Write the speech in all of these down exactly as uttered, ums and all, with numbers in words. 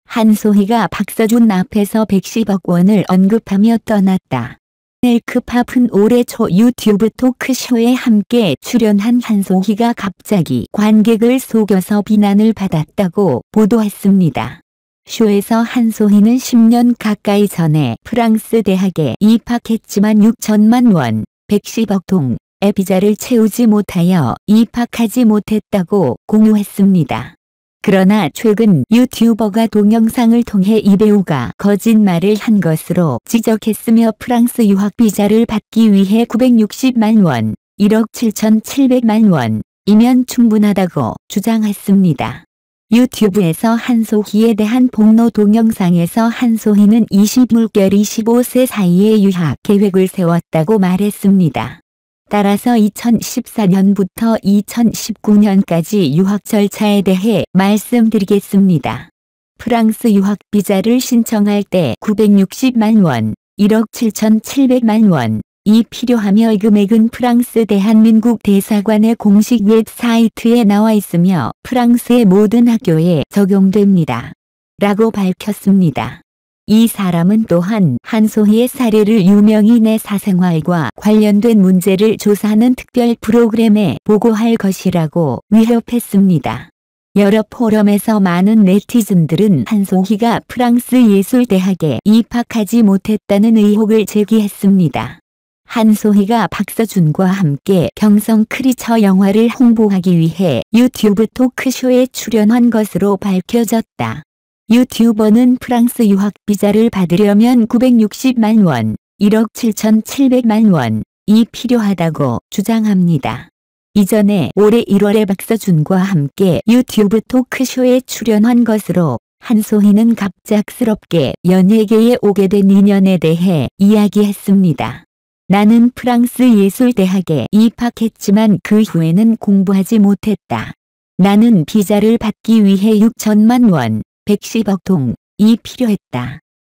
한소희가 박서준 앞에서 백십억 원을 언급하며 떠났다. 넬크팝은 올해 초 유튜브 토크쇼에 함께 출연한 한소희가 갑자기 관객을 속여서 비난을 받았다고 보도했습니다. 쇼에서 한소희는 십 년 가까이 전에 프랑스 대학에 입학했지만 육천만 원, 백십억 동의 비자를 채우지 못하여 입학하지 못했다고 공유했습니다. 그러나 최근 유튜버가 동영상을 통해 이 배우가 거짓말을 한 것으로 지적했으며 프랑스 유학 비자를 받기 위해 구백육십만 원, 일억 칠천칠백만 원이면 충분하다고 주장했습니다. 유튜브에서 한소희에 대한 폭로 동영상에서 한소희는 이십 물결 이십오 세 사이에 유학 계획을 세웠다고 말했습니다. 따라서 이천십사 년부터 이천십구 년까지 유학 절차에 대해 말씀드리겠습니다. 프랑스 유학 비자를 신청할 때 구백육십만 원, 일억 칠천칠백만 원이 필요하며 이 금액은 프랑스 대한민국 대사관의 공식 웹사이트에 나와 있으며 프랑스의 모든 학교에 적용됩니다. 라고 밝혔습니다. 이 사람은 또한 한소희의 사례를 유명인의 사생활과 관련된 문제를 조사하는 특별 프로그램에 보고할 것이라고 위협했습니다. 여러 포럼에서 많은 네티즌들은 한소희가 프랑스 예술대학에 입학하지 못했다는 의혹을 제기했습니다. 한소희가 박서준과 함께 경성 크리처 영화를 홍보하기 위해 유튜브 토크쇼에 출연한 것으로 밝혀졌다. 유튜버는 프랑스 유학 비자를 받으려면 구백육십만 원, 일억 칠천칠백만 원이 필요하다고 주장합니다. 이전에 올해 일월에 박서준과 함께 유튜브 토크쇼에 출연한 것으로 한소희는 갑작스럽게 연예계에 오게 된 인연에 대해 이야기했습니다. 나는 프랑스 예술대학에 입학했지만 그 후에는 공부하지 못했다. 나는 비자를 받기 위해 육천만 원, 백십억 동이 필요했다.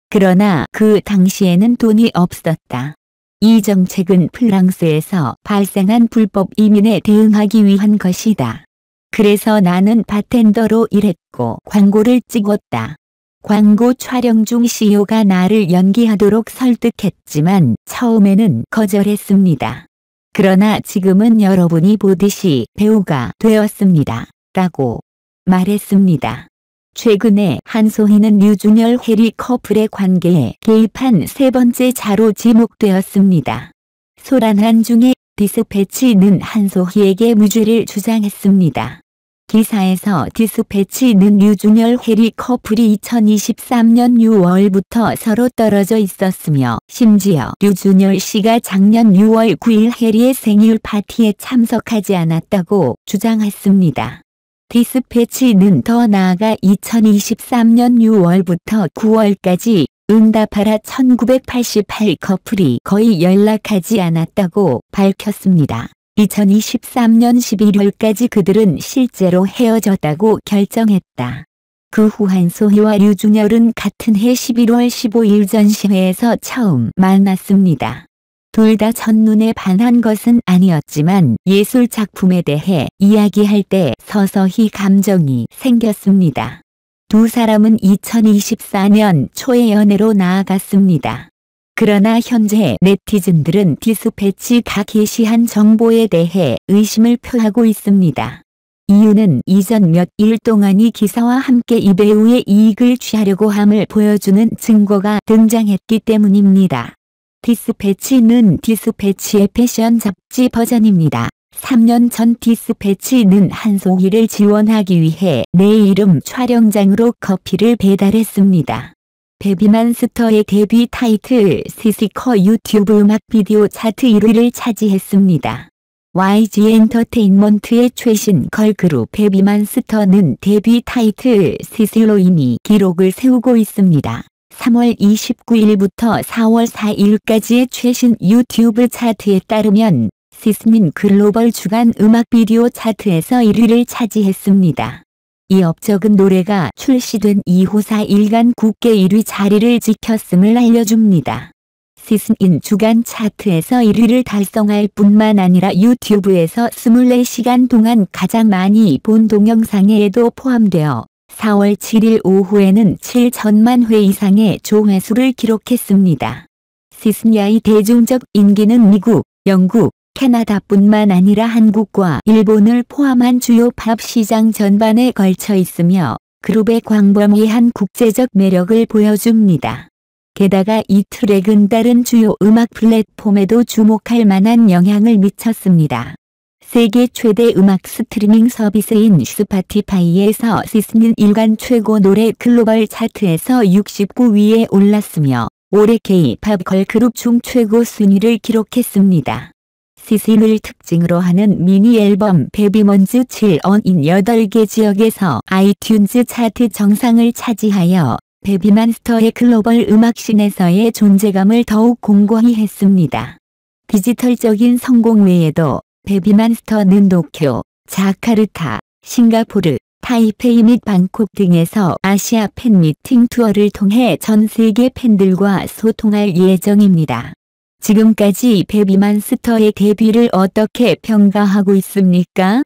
그러나 그 당시에는 돈이 없었다. 이 정책은 프랑스에서 발생한 불법 이민에 대응하기 위한 것이다. 그래서 나는 바텐더로 일했고 광고를 찍었다. 광고 촬영 중 씨이오가 나를 연기하도록 설득했지만 처음에는 거절했습니다. 그러나 지금은 여러분이 보듯이 배우가 되었습니다. 라고 말했습니다. 최근에 한소희는 류준열 해리 커플의 관계에 개입한 세 번째 자로 지목되었습니다. 소란한 중에 디스패치는 한소희에게 무죄를 주장했습니다. 기사에서 디스패치는 류준열 해리 커플이 이천이십삼 년 유월부터 서로 떨어져 있었으며 심지어 류준열 씨가 작년 유월 구일 해리의 생일 파티에 참석하지 않았다고 주장했습니다. 디스패치는 더 나아가 이천이십삼 년 유월부터 구월까지 응답하라 천구백팔십팔 커플이 거의 연락하지 않았다고 밝혔습니다. 이천이십삼 년 십일월까지 그들은 실제로 헤어졌다고 결정했다. 그 후 한소희와 류준열은 같은 해 십일월 십오일 전시회에서 처음 만났습니다. 둘 다 첫눈에 반한 것은 아니었지만 예술 작품에 대해 이야기할 때 서서히 감정이 생겼습니다. 두 사람은 이천이십사 년 초에 연애로 나아갔습니다. 그러나 현재 네티즌들은 디스패치가 게시한 정보에 대해 의심을 표하고 있습니다. 이유는 이전 몇 일 동안 이 기사와 함께 이 배우의 이익을 취하려고 함을 보여주는 증거가 등장했기 때문입니다. 디스패치는 디스패치의 패션 잡지 버전입니다. 삼 년 전 디스패치는 한소희를 지원하기 위해 내 이름 촬영장으로 커피를 배달했습니다. 베비만스터의 데뷔 타이틀 시시커 유튜브 음악 비디오 차트 일 위를 차지했습니다. 와이지 엔터테인먼트의 최신 걸그룹 베비만스터는 데뷔 타이틀 시시로 이미 기록을 세우고 있습니다. 삼월 이십구일부터 사월 사일까지의 최신 유튜브 차트에 따르면 시스는 글로벌 주간 음악 비디오 차트에서 일 위를 차지했습니다. 이 업적은 노래가 출시된 이후 사 일간 굳게 일 위 자리를 지켰음을 알려줍니다. 시스는 주간 차트에서 일 위를 달성할 뿐만 아니라 유튜브에서 이십사 시간 동안 가장 많이 본 동영상에도 포함되어 사월 칠일 오후에는 칠천만 회 이상의 조회수를 기록했습니다. 시스니아의 대중적 인기는 미국, 영국, 캐나다뿐만 아니라 한국과 일본을 포함한 주요 팝 시장 전반에 걸쳐 있으며 그룹의 광범위한 국제적 매력을 보여줍니다. 게다가 이 트랙은 다른 주요 음악 플랫폼에도 주목할 만한 영향을 미쳤습니다. 세계 최대 음악 스트리밍 서비스인 스파티파이에서 시스니는 일간 최고 노래 글로벌 차트에서 육십구 위에 올랐으며 올해 K-팝 걸그룹 중 최고 순위를 기록했습니다. 시스니를 특징으로 하는 미니 앨범 베비먼즈 칠언인 여덟 개 지역에서 아이튠즈 차트 정상을 차지하여 베비만스터의 글로벌 음악씬에서의 존재감을 더욱 공고히 했습니다. 디지털적인 성공 외에도 베비만스터는 도쿄, 자카르타, 싱가포르, 타이페이 및 방콕 등에서 아시아 팬미팅 투어를 통해 전 세계 팬들과 소통할 예정입니다. 지금까지 베비만스터의 데뷔를 어떻게 평가하고 있습니까?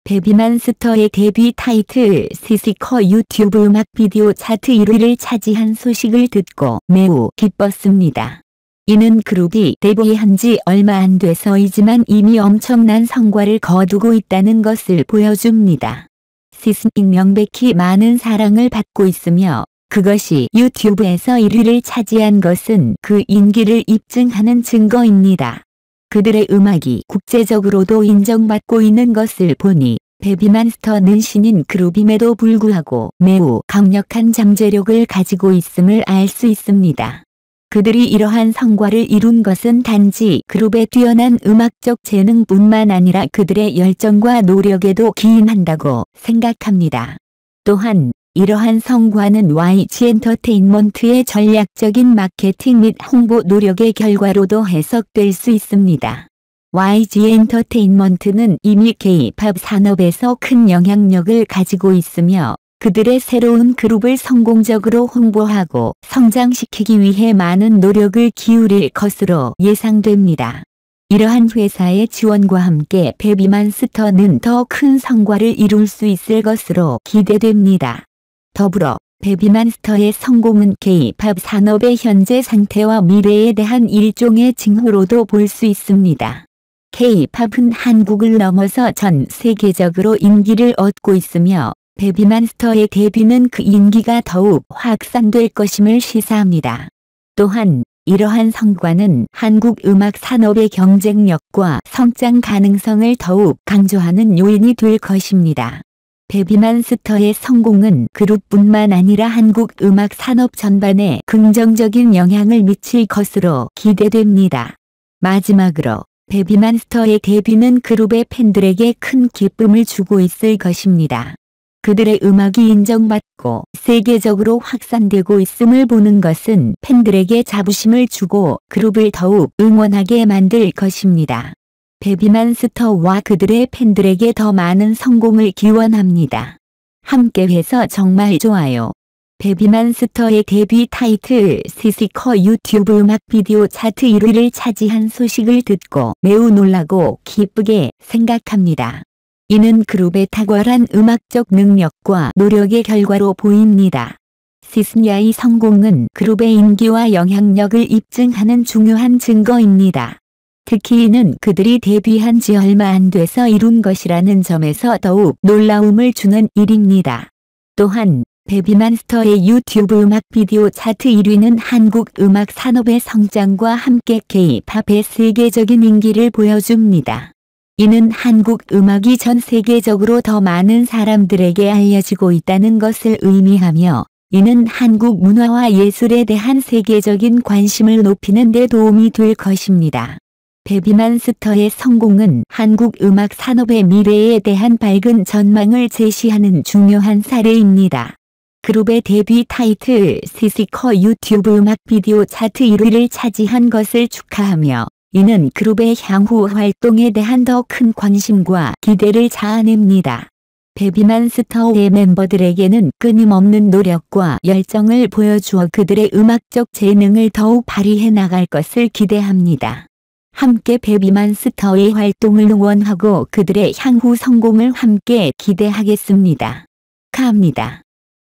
베비만스터의 데뷔 타이틀 시시커 유튜브 음악 비디오 차트 일 위를 차지한 소식을 듣고 매우 기뻤습니다. 이는 그룹이 데뷔한 지 얼마 안 돼서이지만 이미 엄청난 성과를 거두고 있다는 것을 보여줍니다. 시스니는 명백히 많은 사랑을 받고 있으며 그것이 유튜브에서 일 위를 차지한 것은 그 인기를 입증하는 증거입니다. 그들의 음악이 국제적으로도 인정받고 있는 것을 보니 베비만스터는 신인 그룹임에도 불구하고 매우 강력한 잠재력을 가지고 있음을 알 수 있습니다. 그들이 이러한 성과를 이룬 것은 단지 그룹의 뛰어난 음악적 재능뿐만 아니라 그들의 열정과 노력에도 기인한다고 생각합니다. 또한 이러한 성과는 와이지 엔터테인먼트의 전략적인 마케팅 및 홍보 노력의 결과로도 해석될 수 있습니다. 와이지 엔터테인먼트는 이미 K-팝 산업에서 큰 영향력을 가지고 있으며 그들의 새로운 그룹을 성공적으로 홍보하고 성장시키기 위해 많은 노력을 기울일 것으로 예상됩니다. 이러한 회사의 지원과 함께 베비만스터는 더 큰 성과를 이룰 수 있을 것으로 기대됩니다. 더불어 베비만스터의 성공은 K-팝 산업의 현재 상태와 미래에 대한 일종의 징후로도 볼 수 있습니다. K-팝은 한국을 넘어서 전 세계적으로 인기를 얻고 있으며 베비만스터의 데뷔는 그 인기가 더욱 확산될 것임을 시사합니다. 또한 이러한 성과는 한국 음악 산업의 경쟁력과 성장 가능성을 더욱 강조하는 요인이 될 것입니다. 베비만스터의 성공은 그룹뿐만 아니라 한국 음악 산업 전반에 긍정적인 영향을 미칠 것으로 기대됩니다. 마지막으로 베비만스터의 데뷔는 그룹의 팬들에게 큰 기쁨을 주고 있을 것입니다. 그들의 음악이 인정받고 세계적으로 확산되고 있음을 보는 것은 팬들에게 자부심을 주고 그룹을 더욱 응원하게 만들 것입니다. 베비만스터와 그들의 팬들에게 더 많은 성공을 기원합니다. 함께해서 정말 좋아요. 베비만스터의 데뷔 타이틀 시시커 유튜브 음악 비디오 차트 일 위를 차지한 소식을 듣고 매우 놀라고 기쁘게 생각합니다. 이는 그룹의 탁월한 음악적 능력과 노력의 결과로 보입니다. 시스니아의 성공은 그룹의 인기와 영향력을 입증하는 중요한 증거입니다. 특히 이는 그들이 데뷔한 지 얼마 안 돼서 이룬 것이라는 점에서 더욱 놀라움을 주는 일입니다. 또한 베비만스터의 유튜브 음악 비디오 차트 일 위는 한국 음악 산업의 성장과 함께 K-팝의 세계적인 인기를 보여줍니다. 이는 한국 음악이 전 세계적으로 더 많은 사람들에게 알려지고 있다는 것을 의미하며 이는 한국 문화와 예술에 대한 세계적인 관심을 높이는 데 도움이 될 것입니다. 베비만스터의 성공은 한국 음악 산업의 미래에 대한 밝은 전망을 제시하는 중요한 사례입니다. 그룹의 데뷔 타이틀 시시커 유튜브 음악 비디오 차트 일 위를 차지한 것을 축하하며 이는 그룹의 향후 활동에 대한 더 큰 관심과 기대를 자아냅니다. 베비만스터의 멤버들에게는 끊임없는 노력과 열정을 보여주어 그들의 음악적 재능을 더욱 발휘해 나갈 것을 기대합니다. 함께 베비만스터의 활동을 응원하고 그들의 향후 성공을 함께 기대하겠습니다. 감사합니다.